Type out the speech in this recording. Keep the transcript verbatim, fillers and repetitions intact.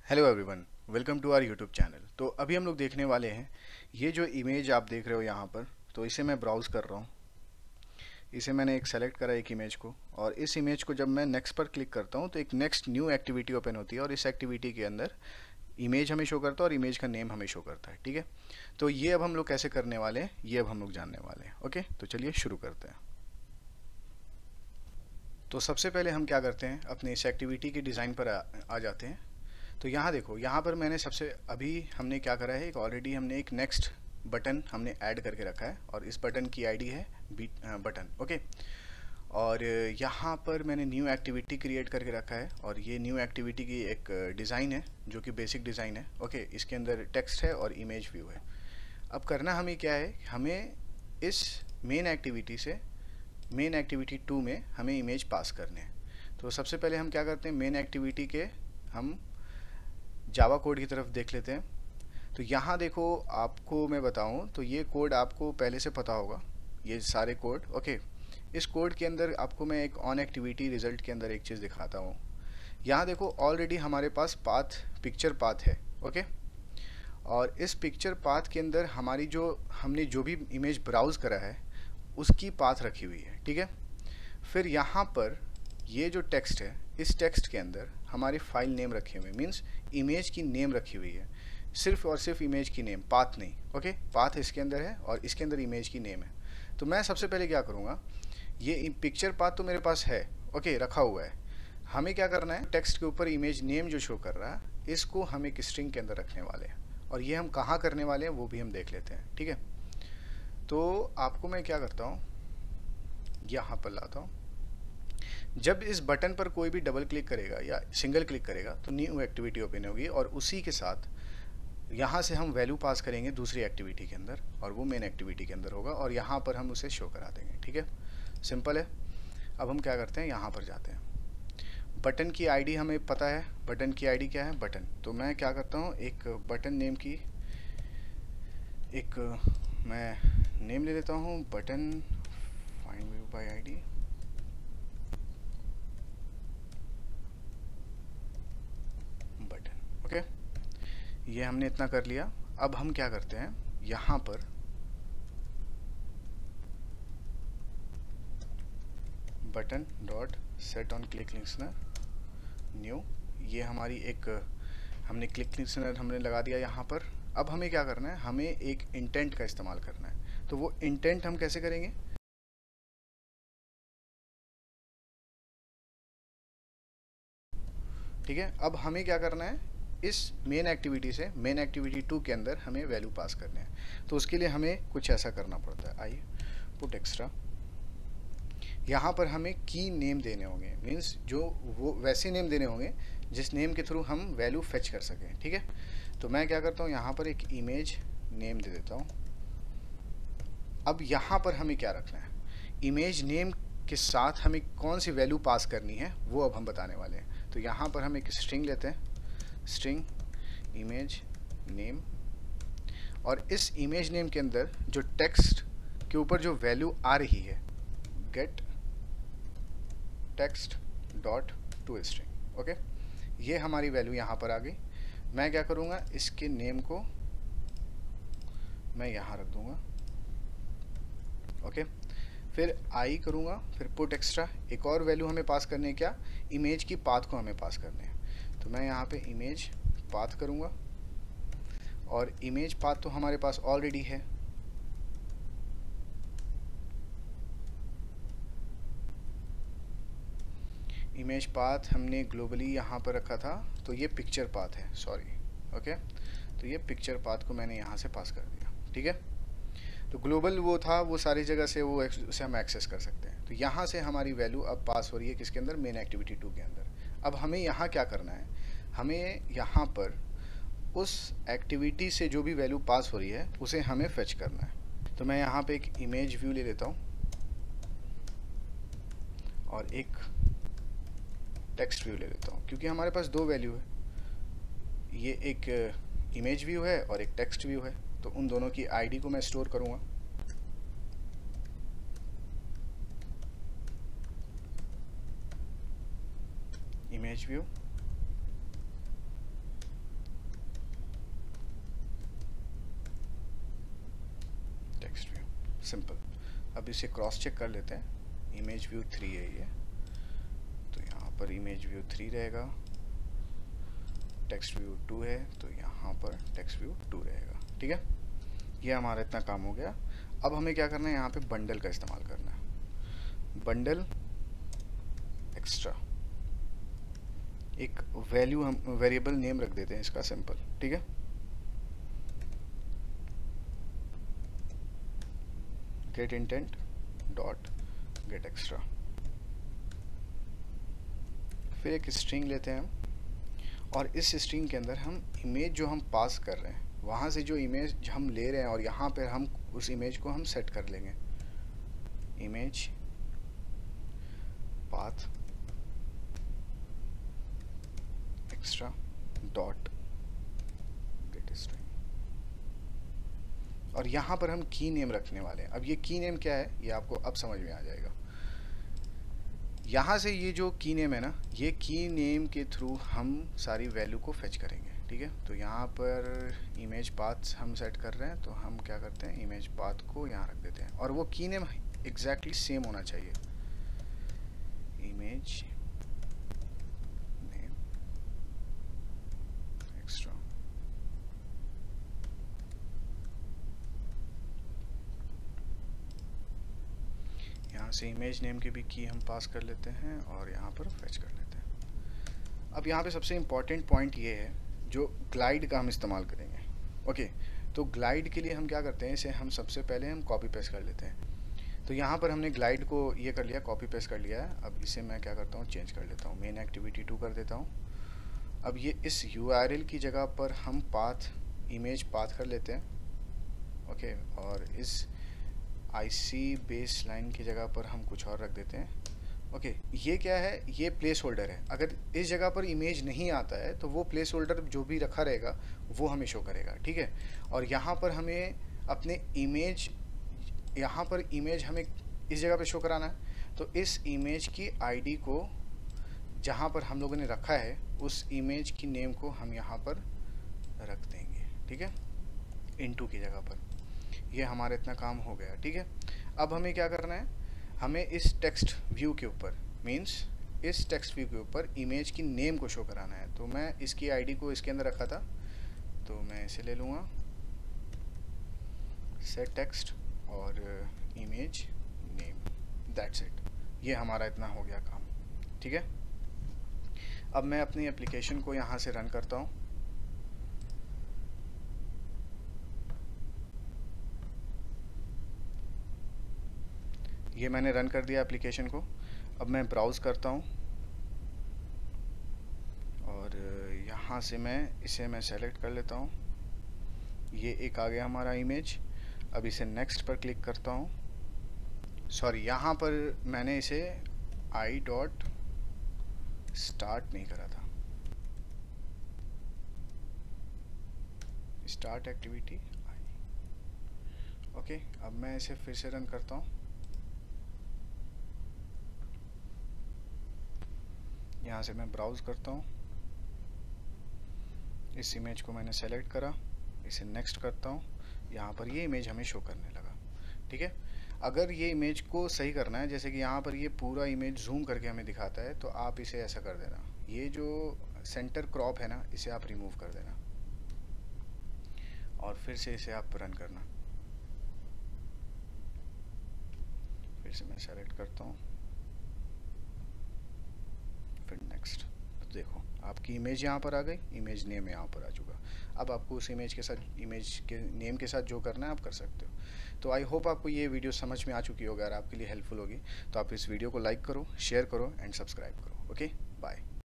Hello everyone, welcome to our YouTube channel. तो अभी हम लोग देखने वाले हैं ये जो इमेज आप देख रहे हो यहाँ पर। तो इसे मैं ब्राउज़ कर रहा हूँ। इसे मैंने एक सेलेक्ट करा एक इमेज को, और इस इमेज को जब मैं नेक्स्ट पर क्लिक करता हूँ तो एक नेक्स्ट न्यू एक्टिविटी ओपन होती है, और इस एक्टिविटी के अंदर इमेज हमें शो करता है और इमेज का नेम हमें शो करता है। ठीक है, तो ये अब हम लोग कैसे करने वाले हैं ये अब हम लोग जानने वाले हैं। ओके, तो चलिए शुरू करते हैं। तो सबसे पहले हम क्या करते हैं, अपने इस एक्टिविटी की डिज़ाइन पर आ, आ जाते हैं। तो यहाँ देखो, यहाँ पर मैंने सबसे अभी हमने क्या करा है, एक ऑलरेडी हमने एक नेक्स्ट बटन हमने ऐड करके रखा है, और इस बटन की आईडी है बी बटन। ओके, और यहाँ पर मैंने न्यू एक्टिविटी क्रिएट करके रखा है, और ये न्यू एक्टिविटी की एक डिज़ाइन है जो कि बेसिक डिज़ाइन है। ओके, इसके अंदर टेक्स्ट है और इमेज व्यू है। अब करना हमें क्या है, हमें इस मेन एक्टिविटी से मेन एक्टिविटी टू में हमें इमेज पास करने हैं। तो सबसे पहले हम क्या करते हैं, मेन एक्टिविटी के हम जावा कोड की तरफ देख लेते हैं। तो यहाँ देखो, आपको मैं बताऊँ तो ये कोड आपको पहले से पता होगा, ये सारे कोड। ओके, इस कोड के अंदर आपको मैं एक ऑन एक्टिविटी रिजल्ट के अंदर एक चीज़ दिखाता हूँ। यहाँ देखो, ऑलरेडी हमारे पास पाथ पिक्चर पाथ है। ओके, और इस पिक्चर पाथ के अंदर हमारी जो हमने जो भी इमेज ब्राउज़ करा है उसकी पाथ रखी हुई है। ठीक है, फिर यहाँ पर ये जो टेक्स्ट है, इस टेक्स्ट के अंदर हमारी फाइल नेम रखे हुए, मीन्स इमेज की नेम रखी हुई है, सिर्फ और सिर्फ इमेज की नेम, पाथ नहीं। ओके, पाथ इसके अंदर है और इसके अंदर इमेज की नेम है। तो मैं सबसे पहले क्या करूँगा, ये पिक्चर पाथ तो मेरे पास है, ओके, रखा हुआ है। हमें क्या करना है, टेक्स्ट के ऊपर इमेज नेम जो शो कर रहा है इसको हम एक स्ट्रिंग के अंदर रखने वाले हैं, और ये हम कहाँ करने वाले हैं वो भी हम देख लेते हैं। ठीक है, तो आपको मैं क्या करता हूँ, यहाँ पर लाता हूँ। जब इस बटन पर कोई भी डबल क्लिक करेगा या सिंगल क्लिक करेगा तो न्यू एक्टिविटी ओपन होगी, और उसी के साथ यहाँ से हम वैल्यू पास करेंगे दूसरी एक्टिविटी के अंदर, और वो मेन एक्टिविटी के अंदर होगा, और यहाँ पर हम उसे शो करा देंगे। ठीक है, सिंपल है। अब हम क्या करते हैं, यहाँ पर जाते हैं। बटन की आईडी हमें पता है, बटन की आईडी क्या है, बटन। तो मैं क्या करता हूँ, एक बटन नेम की एक मैं नेम ले लेता हूँ, button find view by ID. Button, okay, ये हमने इतना कर लिया। अब हम क्या करते हैं, यहाँ पर button dot set on click listener new, ये हमारी एक हमने क्लिक लिस्नर हमने लगा दिया यहाँ पर। अब हमें क्या करना है, हमें एक इंटेंट का इस्तेमाल करना है। तो वो इंटेंट हम कैसे करेंगे, ठीक है। अब हमें क्या करना है, इस मेन एक्टिविटी से मेन एक्टिविटी टू के अंदर हमें वैल्यू पास करने हैं। तो उसके लिए हमें कुछ ऐसा करना पड़ता है, आई पुट एक्स्ट्रा। यहाँ पर हमें की नेम देने होंगे, मीन्स जो वो वैसे नेम देने होंगे जिस नेम के थ्रू हम वैल्यू फेच कर सकें। ठीक है, तो मैं क्या करता हूँ, यहाँ पर एक इमेज नेम दे देता हूँ। अब यहाँ पर हमें क्या रखना है, इमेज नेम के साथ हमें कौन सी वैल्यू पास करनी है वो अब हम बताने वाले हैं। तो यहाँ पर हम एक स्ट्रिंग लेते हैं, स्ट्रिंग इमेज नेम, और इस इमेज नेम के अंदर जो टेक्स्ट के ऊपर जो वैल्यू आ रही है, get text dot to string. Okay, ये हमारी वैल्यू यहाँ पर आ गई। मैं क्या करूँगा, इसके नेम को मैं यहाँ रख दूँगा। ओके, फिर आई करूँगा, फिर पुट एक्स्ट्रा। एक और वैल्यू हमें पास करनी है, क्या, इमेज की पाथ को हमें पास करने हैं। तो मैं यहाँ पे इमेज पाथ करूँगा, और इमेज पाथ तो हमारे पास ऑलरेडी है। इमेज पाथ हमने ग्लोबली यहाँ पर रखा था, तो ये पिक्चर पाथ है, सॉरी। ओके, तो ये पिक्चर पाथ को मैंने यहाँ से पास कर दिया। ठीक है, तो ग्लोबल वो था, वो सारी जगह से वो उसे हम एक्सेस कर सकते हैं। तो यहाँ से हमारी वैल्यू अब पास हो रही है किसके अंदर, मेन एक्टिविटी टू के अंदर। अब हमें यहाँ क्या करना है, हमें यहाँ पर उस एक्टिविटी से जो भी वैल्यू पास हो रही है उसे हमें फेच करना है। तो मैं यहाँ पे एक इमेज व्यू ले लेता हूँ, और एक टेक्स्ट व्यू ले लेता हूँ, क्योंकि हमारे पास दो वैल्यू है, ये एक इमेज व्यू है और एक टेक्स्ट व्यू है। तो उन दोनों की आईडी को मैं स्टोर करूँगा। Image view simple. अब इसे क्रॉस चेक कर लेते हैं। इमेज व्यू थ्री है ये, तो यहाँ पर इमेज व्यू थ्री रहेगा। टेक्स्ट व्यू टू है तो यहाँ पर टेक्स्ट व्यू टू रहेगा। ठीक है, ये हमारा इतना काम हो गया। अब हमें क्या करना है, यहाँ पे बंडल का इस्तेमाल करना है। बंडल एक्स्ट्रा, एक वैल्यू हम वेरिएबल नेम रख देते हैं इसका सिंपल। ठीक है, get intent dot get extra, फिर एक स्ट्रिंग लेते हैं हम, और इस स्ट्रिंग के अंदर हम इमेज जो हम पास कर रहे हैं, वहाँ से जो इमेज हम ले रहे हैं, और यहाँ पर हम उस इमेज को हम सेट कर लेंगे। Image path extra dot get string, और यहाँ पर हम की नेम रखने वाले हैं। अब ये की नेम क्या है ये आपको अब समझ में आ जाएगा। यहाँ से ये जो की नेम है ना, ये की नेम के थ्रू हम सारी वैल्यू को फेच करेंगे। ठीक है, तो यहाँ पर इमेज पाथ हम सेट कर रहे हैं, तो हम क्या करते हैं, इमेज पाथ को यहाँ रख देते हैं, और वो की नेम एग्जैक्टली सेम होना चाहिए। इमेज नेम एक्स्ट्रा, यहाँ से इमेज नेम की भी की हम पास कर लेते हैं और यहाँ पर फेच कर लेते हैं। अब यहाँ पे सबसे इम्पॉर्टेंट पॉइंट ये है, जो ग्लाइड का हम इस्तेमाल करेंगे। ओके, तो ग्लाइड के लिए हम क्या करते हैं, इसे हम सबसे पहले हम कॉपी पेस्ट कर लेते हैं। तो यहाँ पर हमने ग्लाइड को ये कर लिया, कॉपी पेस्ट कर लिया है। अब इसे मैं क्या करता हूँ, चेंज कर लेता हूँ, मेन एक्टिविटी टू कर देता हूँ। अब ये इस यू आर एल की जगह पर हम पाथ इमेज पाथ कर लेते हैं। ओके, और इस आई सी बेस लाइन की जगह पर हम कुछ और रख देते हैं। ओके okay, ये क्या है, ये प्लेस होल्डर है। अगर इस जगह पर इमेज नहीं आता है तो वो प्लेस होल्डर जो भी रखा रहेगा वो हमें शो करेगा। ठीक है, और यहाँ पर हमें अपने इमेज, यहाँ पर इमेज हमें इस जगह पे शो कराना है, तो इस इमेज की आईडी को जहाँ पर हम लोगों ने रखा है उस इमेज की नेम को हम यहाँ पर रख देंगे। ठीक है, इनटू की जगह पर। ये हमारा इतना काम हो गया। ठीक है, अब हमें क्या करना है, हमें इस टेक्स्ट व्यू के ऊपर, मींस इस टेक्स्ट व्यू के ऊपर इमेज की नेम को शो कराना है। तो मैं इसकी आईडी को इसके अंदर रखा था, तो मैं इसे ले लूँगा, सेट टेक्स्ट और इमेज नेम, दैट्स इट। ये हमारा इतना हो गया काम। ठीक है, अब मैं अपनी एप्लीकेशन को यहाँ से रन करता हूँ। ये मैंने रन कर दिया एप्लीकेशन को। अब मैं ब्राउज़ करता हूँ और यहाँ से मैं इसे मैं सेलेक्ट कर लेता हूँ। ये एक आ गया हमारा इमेज। अब इसे नेक्स्ट पर क्लिक करता हूँ। सॉरी, यहाँ पर मैंने इसे आई डॉट स्टार्ट नहीं करा था, स्टार्ट एक्टिविटी आई। ओके, अब मैं इसे फिर से रन करता हूँ। यहाँ से मैं ब्राउज़ करता हूँ, इस इमेज को मैंने सेलेक्ट करा, इसे नेक्स्ट करता हूँ। यहाँ पर ये इमेज हमें शो करने लगा। ठीक है, अगर ये इमेज को सही करना है, जैसे कि यहाँ पर ये पूरा इमेज जूम करके हमें दिखाता है, तो आप इसे ऐसा कर देना, ये जो सेंटर क्रॉप है ना, इसे आप रिमूव कर देना और फिर से इसे आप रन करना। फिर से मैं सेलेक्ट करता हूँ, फिर नेक्स्ट। तो देखो आपकी इमेज यहाँ पर आ गई, इमेज नेम यहाँ पर आ चुका। अब आपको उस इमेज के साथ, इमेज के नेम के साथ जो करना है आप कर सकते हो। तो आई होप आपको ये वीडियो समझ में आ चुकी होगी। अगर आपके लिए हेल्पफुल होगी तो आप इस वीडियो को लाइक करो, शेयर करो एंड सब्सक्राइब करो। Okay, bye.